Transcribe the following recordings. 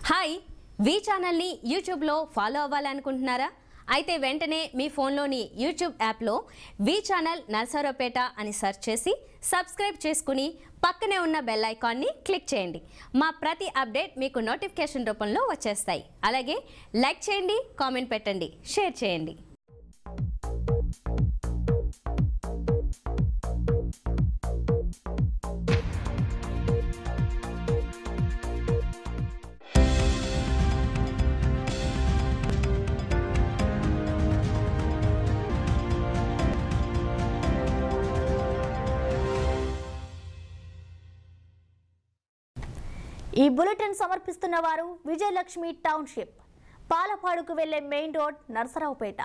Hi వి ఛానల్ని యూట్యూబ్లో follow అవ్వాలనుకుంటున్నారా? అయితే వెంటనే మీ ఫోన్లోని యూట్యూబ్ యాప్లో వి ఛానల్ నర్సరావుపేట అని సెర్చ్ చేసి సబ్స్క్రైబ్ చేసుకుని పక్కనే ఉన్న బెల్ ఐకాన్ని క్లిక్ చేయండి. మా ప్రతి అప్డేట్ మీకు నోటిఫికేషన్ రూపంలో వచ్చేస్తాయి. అలాగే లైక్ చేయండి, కామెంట్ పెట్టండి, షేర్ చేయండి. ఈ బులెటిన్ సమర్పిస్తున్న వారు విజయలక్ష్మి టౌన్షిప్, పాలపాడుకు వెళ్లే main road, Narsaraopet.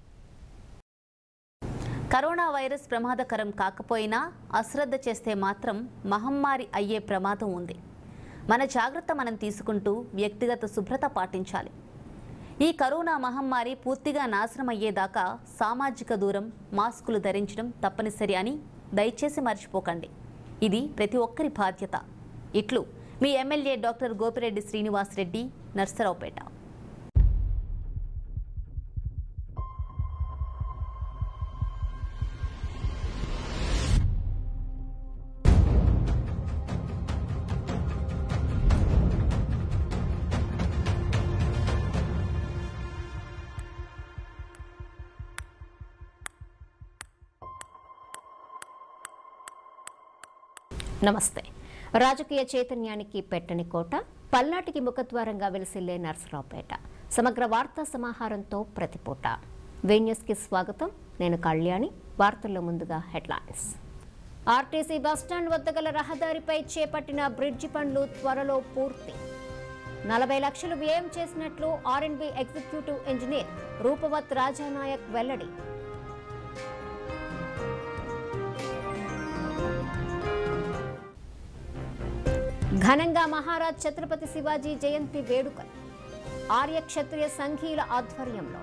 Corona virus ప్రమాదకరం కాకపోయినా అశ్రద్ధ చేస్తే మాత్రం మహమ్మారి అయ్యే ప్రమాదం ఉంది. మన జాగ్రత్త మనం తీసుకుంటూ వ్యక్తిగత శుభ్రత పాటించాలి. ఈ కరోనా మహమ్మారి పూర్తిగా నాశనం అయ్యేదాకా సామాజిక దూరం, మాస్కులు ధరించడం తప్పనిసరి అని దయచేసి మర్చిపోకండి. ఇది ప్రతి ఒక్కరి బాధ్యత. ఇట్లు మీ ఎమ్మెల్యే డాక్టర్ గోపిరెడ్డి శ్రీనివాస్ రెడ్డి, నర్సరావుపేట. నమస్తే. రాజకీయ చైతన్యానికి పెట్టని కోట, పల్నాటికి ముఖద్వారంగా వెలిసిల్లే నర్సరావుపేట. సమగ్ర వార్తా సమాహారంతో ప్రతిపూట. వే న్యూస్కి స్వాగతం. నేను కళ్యాణి. వార్తల్లో ముందుగా హెడ్లైన్స్. ఆర్టీసీ బస్టాండ్ వద్ద గల రహదారిపై చేపట్టిన బ్రిడ్జి పనులు త్వరలో పూర్తి. 40 లక్షలు వ్యయం చేసినట్లు R&B ఎగ్జిక్యూటివ్ ఇంజనీర్ రూపవత్ రాజానాయక్ వెల్లడి. ఘనంగా మహారాజ్ ఛత్రపతి శివాజీ జయంతి వేడుకలు ఆర్య క్షత్రియ సంఘీయుల ఆధ్వర్యంలో.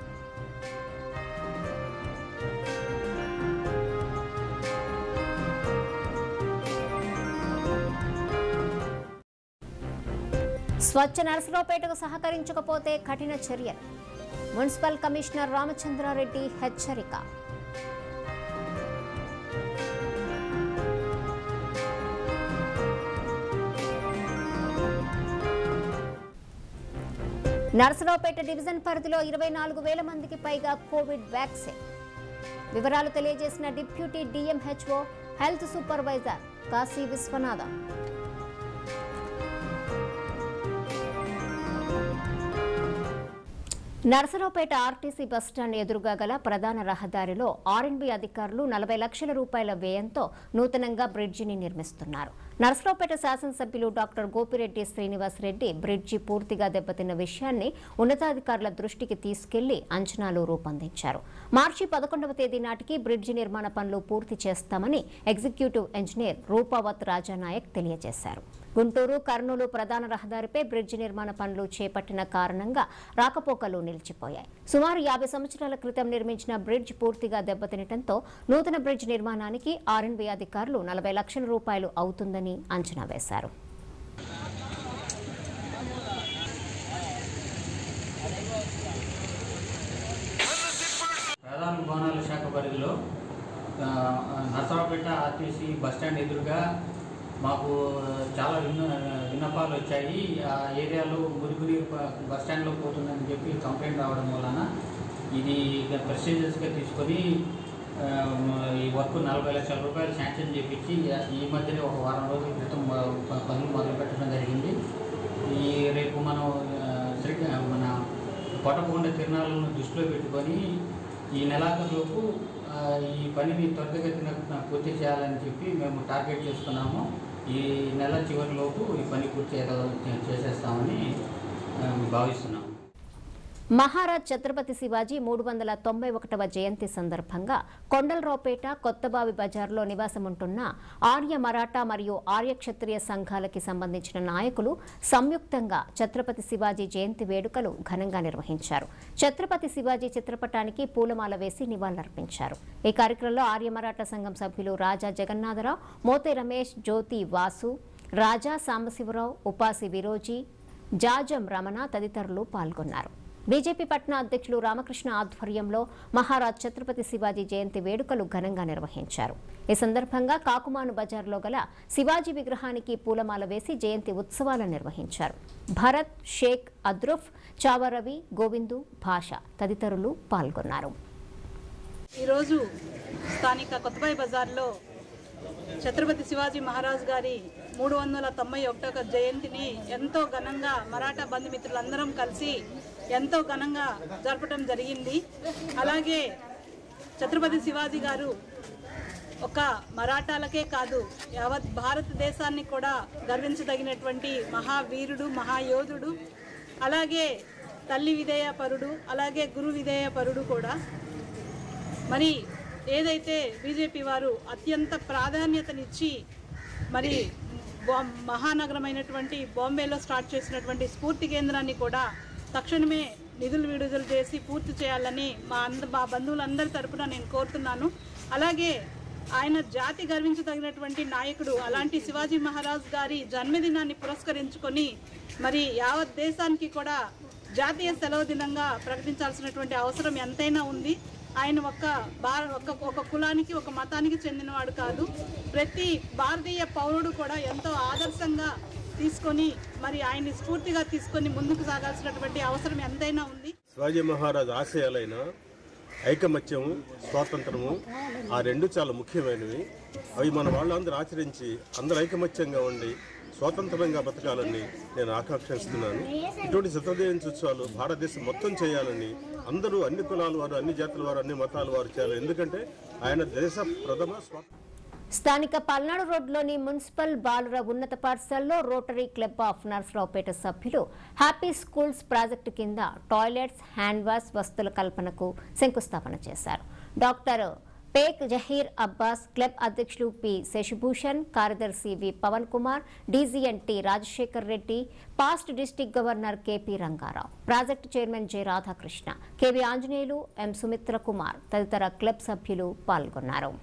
స్వచ్ఛ నర్సరావుపేటకు సహకరించకపోతే కఠిన చర్యలు. మున్సిపల్ కమిషనర్ రామచంద్రారెడ్డి హెచ్చరిక. నర్సరావుపేట డివిజన్ పరిధిలో 24,000 మందికి పైగా కోవిడ్ వ్యాక్సిన్. వివరాలు తెలియజేసిన deputy DMHO health supervisor Kashi Viswanatham. Narsaraopet RTC bus stand ఎదురుగా గల ప్రధాన రహదారిలో R&B అధికారులు 40 లక్షల రూపాయల వ్యయంతో నూతనంగా బ్రిడ్జిని నిర్మిస్తున్నారు. నర్సరావుపేట శాసనసభ్యులు డాక్టర్ గోపిరెడ్డి శ్రీనివాస్ రెడ్డి బ్రిడ్జి పూర్తిగా దెబ్బతిన్న విషయాన్ని ఉన్నతాధికారుల దృష్టికి తీసుకెళ్లి అంచనాలు రూపొందించారు. మార్చి 11వ తేదీ నాటికి బ్రిడ్జి నిర్మాణ పనులు పూర్తి చేస్తామని ఎగ్జిక్యూటివ్ ఇంజనీర్ రూపవత్ రాజానాయక్ తెలియజేశారు. గుంటూరు, కర్నూలు ప్రధాన రహదారిపై బ్రిడ్జి నిర్మాణ పనులు చేపట్టిన కారణంగా రాకపోకలు నిలిచిపోయాయి. సుమారు 50 సంవత్సరాల క్రితం నిర్మించిన బ్రిడ్జ్ పూర్తిగా దెబ్బతినటంతో నూతన బ్రిడ్జ్ నిర్మాణానికి R&B అధికారులు 40 లక్షల రూపాయలు అవుతుందని అంచనా వేశారు. ప్రధాన భవనాల శాఖ పరిధిలో నర్సరావుపేట ఆర్టీసీ బస్టాండ్ ఎదురుగా మాకు చాలా విన్నపాలు వచ్చాయి. ఆ ఏరియాలో మురుగునీరు బస్టాండ్లో పోతుందని చెప్పి కంప్లైంట్ రావడం వలన ఇది ప్రొసీజర్స్గా తీసుకొని ఈ వర్క్ 40 లక్షల రూపాయలు శాంక్షన్ చేయించి ఈ మధ్యనే ఒక వారం రోజుల క్రితం పనులు మొదలుపెట్టడం జరిగింది. రేపు మనం మన కోటకొండ తిరునాళ్ళను దృష్టిలో పెట్టుకొని ఈ నెలాఖరులోపు ఈ పనిని త్వరితగతిన పూర్తి చేయాలని చెప్పి మేము టార్గెట్ చేసుకున్నాము. ఈ నెల చివరిలోపు ఈ పని పూర్తి చేసేస్తామని భావిస్తున్నాము. మహారాజ్ ఛత్రపతి శివాజీ 391వ జయంతి సందర్భంగా కొండలరావుపేట కొత్తబావి బజార్లో నివాసముంటున్న ఆర్య మరాఠా మరియు ఆర్య క్షత్రియ సంఘాలకి సంబంధించిన నాయకులు సంయుక్తంగా ఛత్రపతి శివాజీ జయంతి వేడుకలు ఘనంగా నిర్వహించారు. ఛత్రపతి శివాజీ చిత్రపటానికి పూలమాల వేసి నివాళులర్పించారు. ఈ కార్యక్రమంలో ఆర్య మరాఠా సంఘం సభ్యులు రాజా జగన్నాథరావు, మోతే రమేష్, జ్యోతి వాసు, రాజా సాంబశివరావు, ఉపాసి విరోజీ, జాజం రమణ తదితరులు పాల్గొన్నారు. బీజేపీ పట్నా అధ్యక్షులు రామకృష్ణ ఆధ్వర్యంలో మహారాజ్ ఛత్రపతి శివాజీ జయంతి వేడుకలు ఘనంగా నిర్వహించారు. ఈ సందర్భంగా కాకుమాను బజార్లో గల శివాజీ విగ్రహానికి పూలమాల వేసి జయంతి ఉత్సవాలను నిర్వహించారు. భరత్, షేక్ అద్రుఫ్, చావరవి, గోవిందు, భాష తదితరులు పాల్గొన్నారు. ఈరోజు స్థానిక కొత్తబాయి బజార్లో ఛత్రపతి శివాజీ మహారాజ్ గారి 391వ జయంతిని ఎంతో ఘనంగా మరాఠా బంధుమిత్రులందరం కలిసి ఎంతో ఘనంగా జరపడం జరిగింది. అలాగే ఛత్రపతి శివాజీ గారు ఒక మరాఠాలకే కాదు యావత్ భారతదేశాన్ని కూడా గర్వించదగినటువంటి మహావీరుడు, మహాయోధుడు, అలాగే తల్లి విధేయపరుడు, అలాగే గురు విధేయపరుడు కూడా. మరి ఏదైతే బీజేపీ వారు అత్యంత ప్రాధాన్యతనిచ్చి మరి మహానగరమైనటువంటి బాంబేలో స్టార్ట్ చేసినటువంటి స్ఫూర్తి కేంద్రాన్ని కూడా తక్షణమే నిధులు విడుదల చేసి పూర్తి చేయాలని మా బంధువులందరి తరపున నేను కోరుతున్నాను. అలాగే ఆయన జాతి గర్వించదగినటువంటి నాయకుడు. అలాంటి శివాజీ మహారాజ్ గారి జన్మదినాన్ని పురస్కరించుకొని మరి యావత్ దేశానికి కూడా జాతీయ సెలవు దినంగా ప్రకటించాల్సినటువంటి అవసరం ఎంతైనా ఉంది. ఆయన ఒక కులానికి, ఒక మతానికి చెందినవాడు కాదు. ప్రతి భారతీయ పౌరుడు కూడా ఎంతో ఆదర్శంగా తీసుకొని మరి ఆయన్ని స్ఫూర్తిగా తీసుకొని ముందుకు సాగాల్సినటువంటి అవసరం ఎంతైనా ఉంది. శివాజీ మహారాజ్ ఆశయాలైన ఐకమత్యము, స్వాతంత్రము, ఆ రెండు చాలా ముఖ్యమైనవి. అవి మన వాళ్ళందరూ ఆచరించి అందరూ ఐకమత్యంగా ఉండి స్వాతంత్రంగా బతకాలని నేను ఆకాంక్షిస్తున్నాను. ఇటువంటి శతజయంతి ఉత్సవాలు భారతదేశం మొత్తం చేయాలని అందరూ, అన్ని కులాల వారు, అన్ని జాతుల వారు, అన్ని మతాల వారు చేయాలి. ఎందుకంటే ఆయన దేశ ప్రథమ స్థానిక పల్నాడు రోడ్లోని మున్సిపల్ బాలుర ఉన్నత పాఠశాలలో రోటరీ క్లబ్ ఆఫ్ నర్సరావుపేట సభ్యులు హ్యాపీ స్కూల్స్ ప్రాజెక్టు కింద టాయిలెట్స్, హ్యాండ్ వాష్ వస్తువుల కల్పనకు శంకుస్థాపన చేశారు. డాక్టర్ పేక్ జహీర్ అబ్బాస్, క్లబ్ అధ్యక్షులు పి శశిభూషణ్, కార్యదర్శి V Pavan Kumar, DGNT Rajasekhar Reddy, past district governor KP Rangarao, project chairman J Radhakrishna, KV Anjaneyulu, M Sumitra Kumar తదితర క్లబ్ సభ్యులు పాల్గొన్నారు.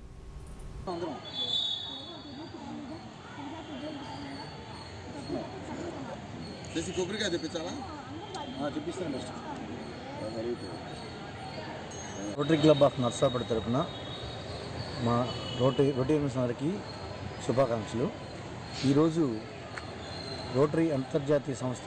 రోటరీ క్లబ్ ఆఫ్ నర్సరావుపేట తరఫున మా రోటరీ వారికి శుభాకాంక్షలు. ఈరోజు రోటరీ అంతర్జాతీయ సంస్థ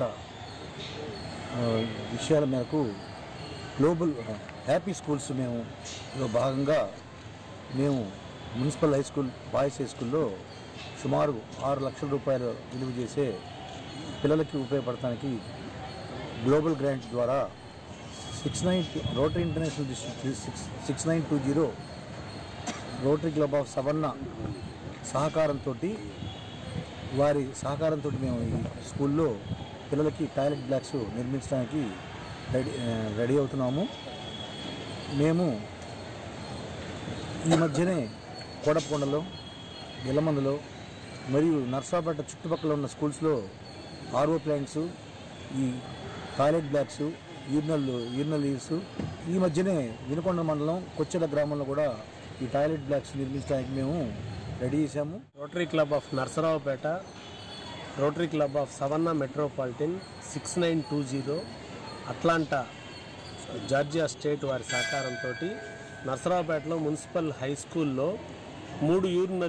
విషయాల మేరకు గ్లోబల్ హ్యాపీ స్కూల్స్ భాగంగా మేము municipal high school, boys high స్కూల్లో సుమారు 6 లక్షల రూపాయలు విలువ చేసే పిల్లలకి ఉపయోగపడటానికి గ్లోబల్ గ్రాంట్ ద్వారా rotary international district 6920 rotary club of Suwanee వారి సహకారంతో మేము ఈ స్కూల్లో పిల్లలకి టాయిలెట్ బ్లాక్స్ నిర్మించడానికి రెడీ అవుతున్నాము. మేము ఈ మధ్యనే కోడపకొండలో, ఇలమందులో మరియు నర్సరావుపేట చుట్టుపక్కల ఉన్న స్కూల్స్లో ఆర్ఓ ప్లాంట్స్, ఈ టాయిలెట్ బ్లాక్స్, యూరినల్ లీవ్స్, ఈ మధ్యనే వినుకొండ మండలం కొచ్చెల గ్రామంలో కూడా ఈ టాయిలెట్ బ్లాక్స్ నిర్మించడానికి మేము రెడీ చేశాము. Rotary club of Narsaraopet, rotary club of Suwanee metropolitan 6920 Atlanta Georgia state వారి సహకారంతో నర్సరావుపేటలో మున్సిపల్ హై స్కూల్లో 9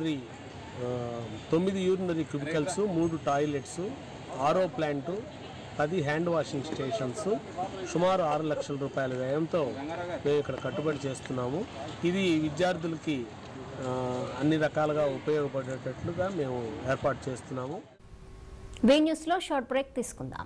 urinary cubicles, 3 toilets, RO plant, 10 hand washing stations, సుమారు 6 లక్షల రూపాయల వ్యయంతో మేము ఇక్కడ కట్టుబడి చేస్తున్నాము. ఇది విద్యార్థులకి అన్ని రకాలుగా ఉపయోగపడేటట్లుగా మేము ఏర్పాటు చేస్తున్నాము. వీ న్యూస్లో షార్ట్ బ్రేక్ తీసుకుందాం.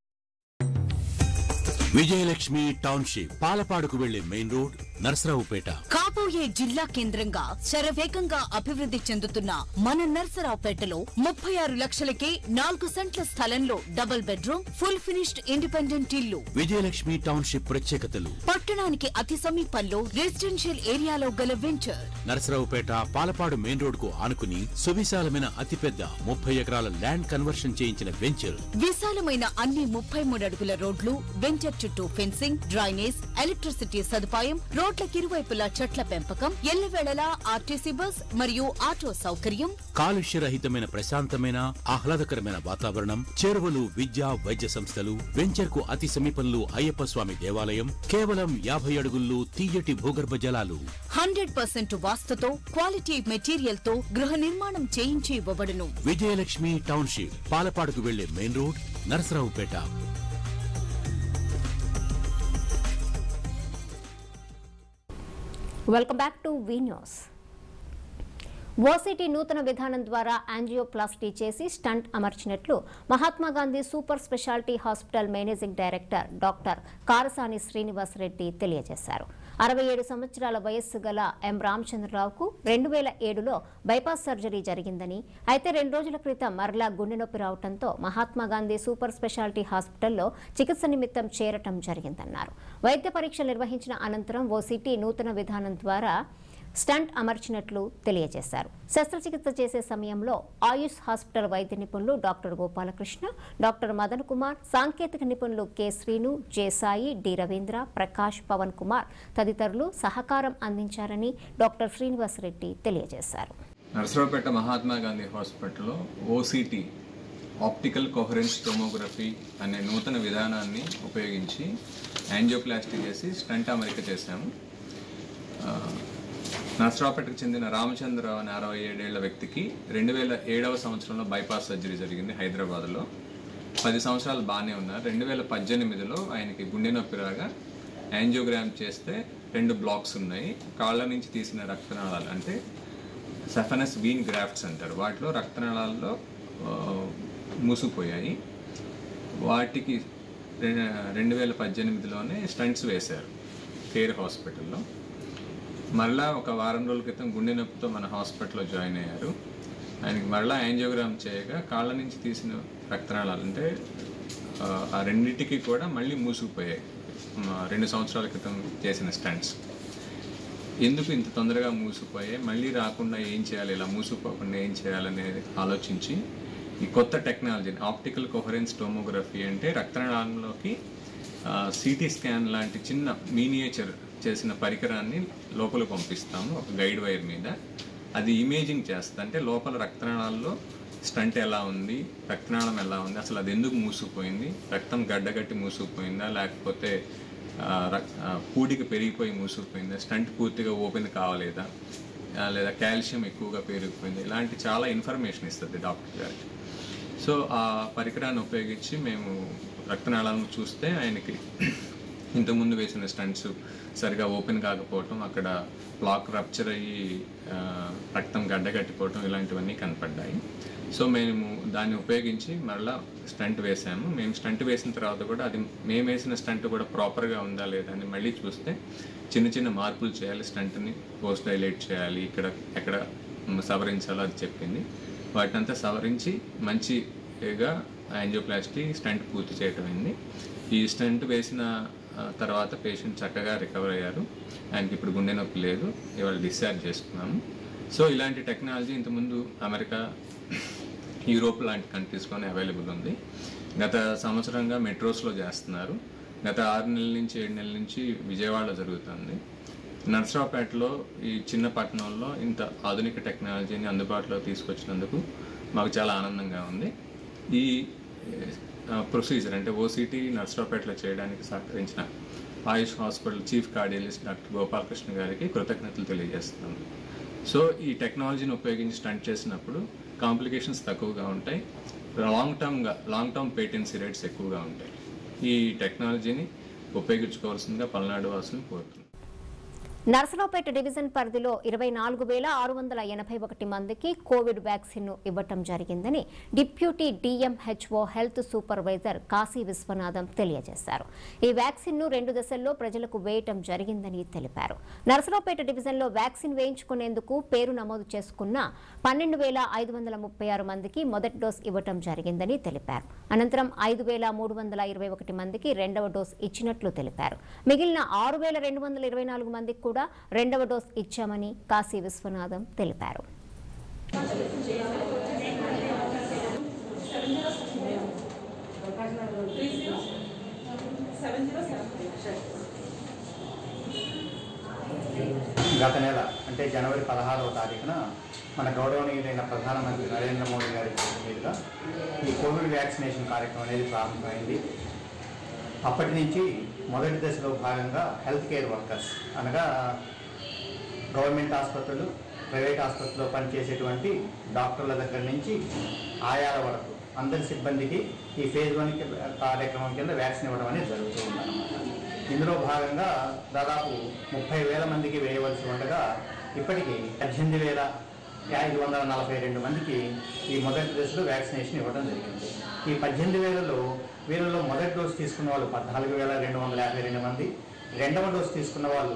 విజయలక్ష్మి టౌన్షిప్, పాలపాడుకు వెళ్లే మెయిన్ రోడ్, నర్సరావుపేట. కాబోయే జిల్లా కేంద్రంగా శరవేగంగా అభివృద్ధి చెందుతున్న మన నర్సరావుపేటలో 36 లక్షలకే 4 సెంట్ల స్థలంలో double bedroom, full finished independent ఇల్లు. విజయలక్ష్మి టౌన్షిప్ ప్రత్యేకతలు: పట్టణానికి అతి సమీపంలో రెసిడెన్షియల్ ఏరియాలో గల venture. Narsaraopet Palapadu main road కు ఆనుకుని సువిశాలమైన అతిపెద్ద 30 ఎకరాల ల్యాండ్ కన్వర్షన్ చేయించిన వెంచర్. విశాలమైన అన్ని 33 అడుగుల రోడ్లు, వెంచర్ చుట్టూ ఫెన్సింగ్, డ్రైనేజ్, ఎలక్ట్రిసిటీ సదుపాయం, రోడ్ రోడ్లకి ఇరువైపులా చెట్ల పెంపకం, ఎల్లవేళలా ఆర్టీసీ బస్ మరియు ఆటో సౌకర్యం, కాలుష్యరహితమైన ప్రశాంతమైన ఆహ్లాదకరమైన వాతావరణం, చెరువులు, విద్యా వైద్య సంస్థలు, వెంచర్ కు అతి సమీపంలో అయ్యప్ప స్వామి దేవాలయం, కేవలం 50 అడుగుల్లో తీయటి భూగర్భ జలాలు, 100% వాస్తుతో క్వాలిటీ మెటీరియల్ తో గృహ నిర్మాణం చేయించి ఇవ్వబడును. విజయలక్ష్మి టౌన్షిప్, పాలపాడుకు వెళ్లే main road, Narasaraopet. Welcome back to V news. OCT నూతన విధానం ద్వారా యాంజియోప్లాస్టీ చేసి స్టంట్ అమర్చినట్లు Mahatma Gandhi super specialty hospital managing director doctor Karasani Srinivas Reddy తెలియజేశారు. 67 సంవత్సరాల వయస్సు గల ఎం రామచంద్రరావుకు 2007లో బైపాస్ సర్జరీ జరిగిందని, అయితే 2 రోజుల క్రితం మరలా గుండె నొప్పి రావడంతో మహాత్మాగాంధీ సూపర్ స్పెషాలిటీ హాస్పిటల్లో చికిత్స నిమిత్తం చేరటం జరిగిందన్నారు. వైద్య పరీక్షలు నిర్వహించిన అనంతరం ఓసీటీ నూతన విధానం ద్వారా స్టంట్ అమర్చినట్లు తెలియజేశారు. శస్త్రచికిత్స చేసే సమయంలో ఆయుష్ హాస్పిటల్ వైద్య నిపుణులు డాక్టర్ గోపాలకృష్ణ, డాక్టర్ మదన్ కుమార్, సాంకేతిక నిపుణులు K Srinu, J Sai, D Ravindra, Prakash, Pavan Kumar తదితరులు సహకారం అందించారని డాక్టర్ శ్రీనివాస్ రెడ్డి తెలియజేశారు. నరసరావుపేట మహాత్మాగాంధీ హాస్పిటల్లో ఓసీటీ ఆప్టికల్ కోహరెన్స్ టోమోగ్రఫీ అనే నూతన విధానాన్ని ఉపయోగించి యాంజియోప్లాస్టీ చేసి స్టంట్ అమరిక చేశాము. నరసరావుపేటకు చెందిన రామచంద్రరావు అనే 67 ఏళ్ల వ్యక్తికి 2007వ సంవత్సరంలో బైపాస్ సర్జరీ జరిగింది హైదరాబాద్లో. 10 సంవత్సరాలు బాగానే ఉన్నారు. 2018లో ఆయనకి గుండె నొప్పి రాగా యాంజియోగ్రామ్ చేస్తే 2 బ్లాక్స్ ఉన్నాయి. కాళ్ళ నుంచి తీసిన రక్తనాళాలు అంటే సఫనస్ వీన్ గ్రాఫ్ట్స్ అంటారు, వాటిలో రక్తనాళాల్లో మూసుకుపోయాయి. వాటికి 2018లోనే స్టంట్స్ వేశారు కేర్ హాస్పిటల్లో. మరలా ఒక వారం రోజుల క్రితం గుండె నొప్పితో మన హాస్పిటల్లో జాయిన్ అయ్యారు. ఆయనకి మరలా యాంజియోగ్రామ్ చేయగా కాళ్ళ నుంచి తీసిన రక్తనాళాలు అంటే ఆ రెండింటికి కూడా మళ్ళీ మూసుకుపోయాయి. 2 సంవత్సరాల క్రితం చేసిన స్టంట్స్ ఎందుకు ఇంత తొందరగా మూసుకుపోయాయి, మళ్ళీ రాకుండా ఏం చేయాలి, ఇలా మూసుకుపోకుండా ఏం చేయాలనేది ఆలోచించి ఈ కొత్త టెక్నాలజీని ఆప్టికల్ కోహరెన్స్ టోమోగ్రఫీ అంటే రక్తనాళంలోకి సిటీ స్కాన్ లాంటి చిన్న మినియేచర్ చేసిన పరికరాన్ని లోపలికి పంపిస్తాము ఒక గైడ్ వైర్ మీద. అది ఇమేజింగ్ చేస్తుంది, అంటే లోపల రక్తనాళాల్లో స్టంట్ ఎలా ఉంది, రక్తనాళం ఎలా ఉంది, అసలు అది ఎందుకు మూసుకుపోయింది, రక్తం గడ్డగట్టి మూసుకుపోయిందా లేకపోతే పూడికి పెరిగిపోయి మూసుకుపోయిందా, స్టంట్ పూర్తిగా ఓపెన్ కావలేదా, లేదా కాల్షియం ఎక్కువగా పెరిగిపోయింది, ఇలాంటి చాలా ఇన్ఫర్మేషన్ ఇస్తుంది డాక్టర్ గారికి. సో ఆ పరికరాన్ని ఉపయోగించి మేము రక్తనాళాలను చూస్తే ఆయనకి ఇంతకుముందు వేసిన స్టంట్స్ సరిగా ఓపెన్ కాకపోవటం, అక్కడ బ్లాక్ రప్చర్ అయ్యి రక్తం గడ్డగట్టిపోవటం ఇలాంటివన్నీ కనపడ్డాయి. సో మేము దాన్ని ఉపయోగించి మరలా స్టంట్ వేసాము. మేము స్టంట్ వేసిన తర్వాత కూడా అది మేము వేసిన స్టంట్ కూడా ప్రాపర్గా ఉందా లేదా అని మళ్ళీ చూస్తే చిన్న చిన్న మార్పులు చేయాలి, స్టంట్ని పోస్ట్ డైలేట్ చేయాలి, ఎక్కడ సవరించాలో అది చెప్పింది. వాటినంతా సవరించి మంచిగా యాంజియోప్లాస్టీ స్టంట్ పూర్తి చేయటం అయింది. ఈ స్టంట్ వేసిన తర్వాత పేషెంట్ చక్కగా రికవర్ అయ్యారు. ఆయనకి ఇప్పుడు గుండె నొప్పి లేదు, ఇవాళ డిశ్చార్జ్ చేసుకున్నాము. సో ఇలాంటి టెక్నాలజీ ఇంతకుముందు అమెరికా, యూరోప్ లాంటి కంట్రీస్లోనే అవైలబుల్ ఉంది. గత సంవత్సరంగా మెట్రోస్లో చేస్తున్నారు. గత 6 నెలల నుంచి 7 నెలల నుంచి విజయవాడలో జరుగుతుంది. నరసరావుపేటలో ఈ చిన్న పట్టణంలో ఇంత ఆధునిక టెక్నాలజీని అందుబాటులో తీసుకొచ్చినందుకు మాకు చాలా ఆనందంగా ఉంది. ఈ ప్రొసీజర్ అంటే ఓసీటీ నరసరావుపేటలో చేయడానికి సహకరించిన Ayush hospital chief cardiologist doctor Gopalakrishna గారికి కృతజ్ఞతలు తెలియజేస్తున్నాను. సో ఈ టెక్నాలజీని ఉపయోగించి స్టంట్ చేసినప్పుడు కాంప్లికేషన్స్ తక్కువగా ఉంటాయి, లాంగ్ టర్మ్ పేటెన్సీ రేట్స్ ఎక్కువగా ఉంటాయి. ఈ టెక్నాలజీని ఉపయోగించుకోవాల్సిందిగా పల్నాడు వాసులను కోరుతున్నాను. నరసరావుపేట డివిజన్ పరిధిలో 24,681 మందికి కోవిడ్ వ్యాక్సిన్ ఇవ్వటం జరిగిందని deputy DMHO health supervisor Kashi Viswanatham తెలియజేశారు. ఈ వ్యాక్సిన్ను 2 దశల్లో ప్రజలకు వేయటం జరిగిందని తెలిపారు. నరసరావుపేట డివిజన్లో వ్యాక్సిన్ వేయించుకునేందుకు పేరు నమోదు చేసుకున్న 12,536 మందికి మొదటి డోస్ ఇవ్వటం జరిగిందని తెలిపారు. అనంతరం 5,321 మందికి రెండవ డోస్ ఇచ్చినట్లు తెలిపారు. మిగిలిన 6,224 మందికి కూడా రెండవ డోస్ ఇచ్చామని కాశీ విశ్వనాథం తెలిపారు. గత నెల అంటే జనవరి 16వ తారీఖున మన గౌరవనీయులైన ప్రధానమంత్రి నరేంద్ర మోడీ గారి చేతుల మీదుగా ఈ కోవిడ్ వ్యాక్సినేషన్ కార్యక్రమం అనేది ప్రారంభమైంది. అప్పటి నుంచి మొదటి దశలో భాగంగా హెల్త్ కేర్ వర్కర్స్ అనగా గవర్నమెంట్ ఆసుపత్రులు, ప్రైవేట్ ఆసుపత్రిలో పనిచేసేటువంటి డాక్టర్ల దగ్గర నుంచి ఆయాల వరకు అందరి సిబ్బందికి ఈ ఫేజ్ 1 కార్యక్రమం కింద వ్యాక్సిన్ ఇవ్వడం అనేది జరుగుతూ ఉందన్నమాట. ఇందులో భాగంగా దాదాపు 30,000 మందికి వేయవలసి ఉండగా ఇప్పటికీ 18,542 మందికి ఈ మొదటి దశలో వ్యాక్సినేషన్ ఇవ్వడం జరిగింది. ఈ 18,000లో వీళ్ళలో మొదటి డోసు తీసుకున్న వాళ్ళు 14,252 మంది, రెండవ డోసు తీసుకున్న వాళ్ళు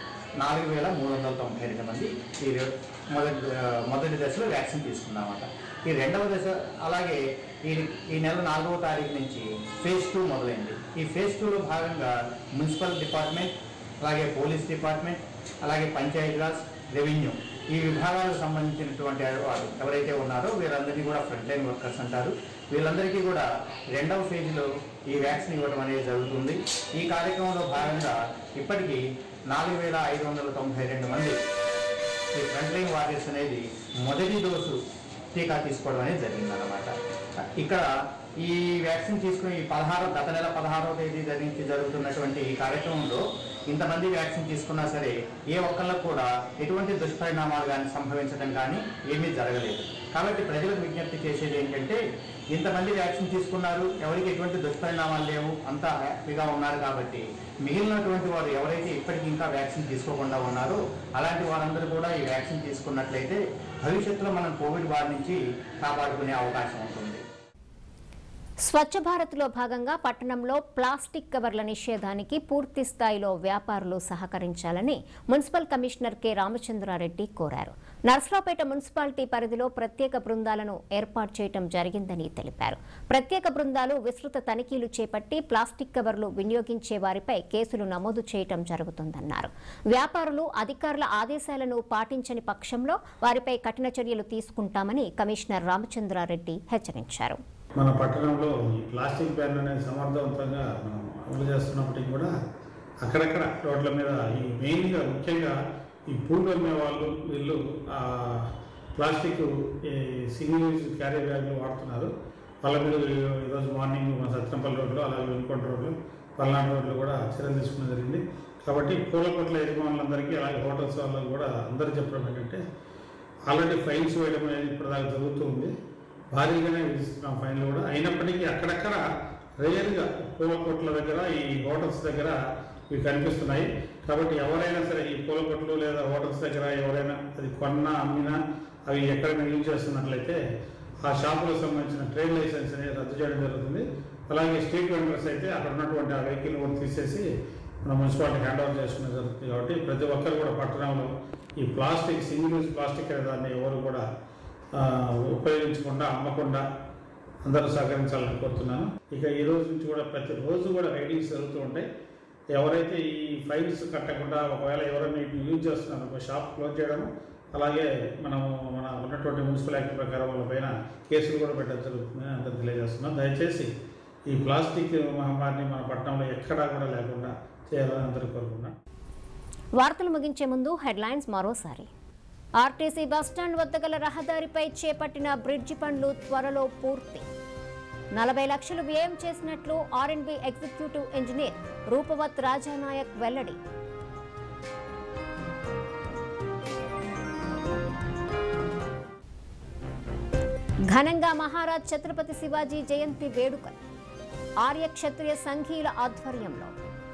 4,392 మంది ఈ మొదటి దశలో వ్యాక్సిన్ తీసుకున్నామన్నమాట. ఈ రెండవ దశ అలాగే ఈ నెల 4వ తారీఖు నుంచి ఫేజ్ 2 మొదలైంది. ఈ ఫేజ్ 2లో భాగంగా మున్సిపల్ డిపార్ట్మెంట్, అలాగే పోలీస్ డిపార్ట్మెంట్, అలాగే పంచాయతీరాజ్, రెవెన్యూ ఈ విభాగాలకు సంబంధించినటువంటి వారు ఎవరైతే ఉన్నారో వీరందరినీ కూడా ఫ్రంట్ లైన్ వర్కర్స్ అంటారు. వీళ్ళందరికీ కూడా రెండవ ఫేజ్లో ఈ వ్యాక్సిన్ ఇవ్వడం అనేది జరుగుతుంది. ఈ కార్యక్రమంలో భాగంగా ఇప్పటికీ 4,592 మంది ఈ ఫ్రంట్ లైన్ వారియర్స్ అనేది మొదటి డోసు టీకా తీసుకోవడం అనేది జరిగిందన్నమాట. ఇక్కడ ఈ వ్యాక్సిన్ తీసుకుని గత నెల 16వ తేదీ నుంచి జరుగుతున్నటువంటి ఈ కార్యక్రమంలో ఇంతమంది వ్యాక్సిన్ తీసుకున్నా సరే ఏ ఒక్కళ్ళకు కూడా ఎటువంటి దుష్పరిణామాలు కానీ సంభవించడం కానీ ఏమీ జరగలేదు. కాబట్టి ప్రజలకు విజ్ఞప్తి చేసేది ఏంటంటే ఇంతమంది వ్యాక్సిన్ తీసుకున్నారు, ఎవరికి ఎటువంటి దుష్పరిణామాలు లేవు, అంతా హ్యాపీగా ఉన్నారు. కాబట్టి మిగిలినటువంటి వారు ఎవరైతే ఇప్పటికీ ఇంకా వ్యాక్సిన్ తీసుకోకుండా ఉన్నారో అలాంటి వారందరూ కూడా ఈ వ్యాక్సిన్ తీసుకున్నట్లయితే భవిష్యత్తులో మనం కోవిడ్ బారి నుంచి కాపాడుకునే అవకాశం ఉంటుంది. స్వచ్ఛ భారత్లో భాగంగా పట్టణంలో ప్లాస్టిక్ కవర్ల నిషేధానికి పూర్తి స్థాయిలో వ్యాపారులు సహకరించాలని మున్సిపల్ కమిషనర్ కె రామచంద్రారెడ్డి కోరారు. నర్సరావుపేట మున్సిపాలిటీ పరిధిలో ప్రత్యేక బృందాలను ఏర్పాటు చేయడం జరిగిందని తెలిపారు. ప్రత్యేక బృందాలు విస్తృత తనిఖీలు చేపట్టి ప్లాస్టిక్ కవర్లు వినియోగించే వారిపై కేసులు నమోదు చేయడం జరుగుతుందన్నారు. వ్యాపారులు అధికారుల ఆదేశాలను పాటించని పక్షంలో వారిపై కఠిన చర్యలు తీసుకుంటామని కమిషనర్ రామచంద్రారెడ్డి హెచ్చరించారు. మన పట్టణంలో ఈ ప్లాస్టిక్ బ్యాన్ అనేది సమర్థవంతంగా మనం అమలు చేస్తున్నప్పటికీ కూడా అక్కడక్కడ రోడ్ల మీద ఈ మెయిన్గా ముఖ్యంగా ఈ పూలు అమ్మే వాళ్ళు వీళ్ళు ప్లాస్టిక్ సింగిల్ యూజ్ క్యారీ బ్యాగ్లు వాడుతున్నారు. వాళ్ళ మీద ఈరోజు మార్నింగ్ మన సత్యంపల్లి రోడ్లో, అలాగే వెనుకొండ రోడ్లు, పల్నాడు రోడ్లు కూడా చర్యలు తీసుకునే జరిగింది. కాబట్టి పూల కొట్ల యజమానులందరికీ అలాగే హోటల్స్ వాళ్ళకు కూడా అందరూ చెప్పడం ఏంటంటే ఆల్రెడీ ఫైన్స్ వేయడం అనేది ఇప్పటిదాకా జరుగుతూ ఉంది. భారీగానే విధిస్తున్నాం ఫైన్లు కూడా. అయినప్పటికీ అక్కడక్కడ రేర్గా పూల కొట్ల దగ్గర, ఈ హోటల్స్ దగ్గర ఇవి కనిపిస్తున్నాయి. కాబట్టి ఎవరైనా సరే ఈ పూల కొట్లు లేదా హోటల్స్ దగ్గర ఎవరైనా అది కొన్నా అమ్మినా అవి ఎక్కడైనా యూజ్ చేస్తున్నట్లయితే ఆ షాపులకు సంబంధించిన ట్రేడ్ లైసెన్స్ అనేది రద్దు చేయడం జరుగుతుంది. అలాగే స్ట్రీట్ వెండర్స్ అయితే అక్కడ ఉన్నటువంటి ఆ వెహికల్ కూడా తీసేసి మన మున్సిపాలిటీకి హ్యాండ్ ఓవర్ చేసుకునే జరుగుతుంది. కాబట్టి ప్రతి ఒక్కరు కూడా పట్టణంలో ఈ ప్లాస్టిక్ సింగిల్ యూజ్ ప్లాస్టిక్ అనే దాన్ని ఎవరు కూడా ఉపయోగించకుండా, అమ్మకుండా అందరూ సహకరించాలని కోరుతున్నాను. ఇక ఈ రోజు నుంచి కూడా ప్రతిరోజు కూడా రైడింగ్స్ జరుగుతూ ఉంటాయి. ఎవరైతే ఈ ఫైన్స్ కట్టకుండా ఒకవేళ ఎవరైనా యూజ్ చేస్తున్నారో షాప్ క్లోజ్ చేయడం, అలాగే మన ఉన్నటువంటి మున్సిపల్ యాక్ట్ ప్రకారం వాళ్ళ పైన కేసులు కూడా పెట్టడం జరుగుతుందని అందరూ తెలియజేస్తున్నాం. దయచేసి ఈ ప్లాస్టిక్ మహమ్మారిని మన పట్టణంలో ఎక్కడా కూడా లేకుండా చేయాలని అందరూ కోరుకున్నాం. వార్తలు ముగించే ముందు హెడ్లైన్స్ మరోసారి. ఆర్టీసీ బస్టాండ్ వద్ద గల రహదారిపై చేపట్టిన బ్రిడ్జి పనులు త్వరలో పూర్తి. 40 లక్షలు వ్యయం చేసినట్లు ఆర్ఎండ్బి ఎగ్జిక్యూటివ్ ఇంజనీర్ రూపవత్ రాజానాయక్ వెల్లడి. ఘనంగా మహారాజ్ ఛత్రపతి శివాజీ జయంతి వేడుకలు ఆర్య క్షత్రియ సంఘీయుల ఆధ్వర్యంలో.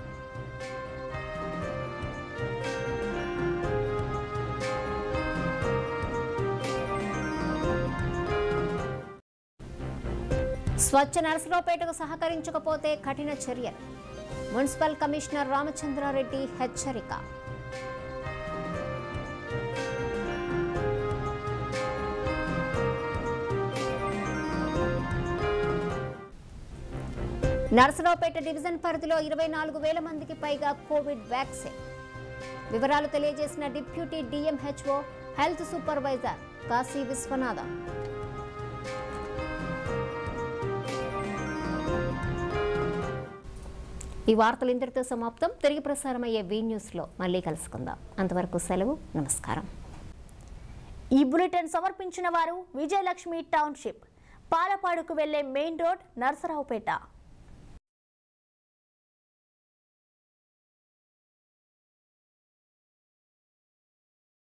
స్వచ్ఛ నర్సరావుపేటకు సహకరించకపోతే కఠిన చర్యలు. మున్సిపల్ కమిషనర్ రామచంద్రారెడ్డి హెచ్చరిక. నర్సరావుపేట డివిజన్ పరిధిలో 24,000 మందికి పైగా కోవిడ్ వ్యాక్సిన్. వివరాలు తెలియజేసిన deputy DMHO health supervisor Kashi Viswanatham. ఈ వార్తలు ఇంతటితో సమాప్తం. తిరిగి ప్రసారమయ్యే వి న్యూస్లో మళ్ళీ కలుసుకుందాం. అంతవరకు సెలవు. నమస్కారం. ఈ బులెటిన్ సమర్పించిన వారు విజయలక్ష్మి టౌన్షిప్, పాలపాడుకు వెళ్లే మెయిన్ రోడ్, నర్సరావుపేట.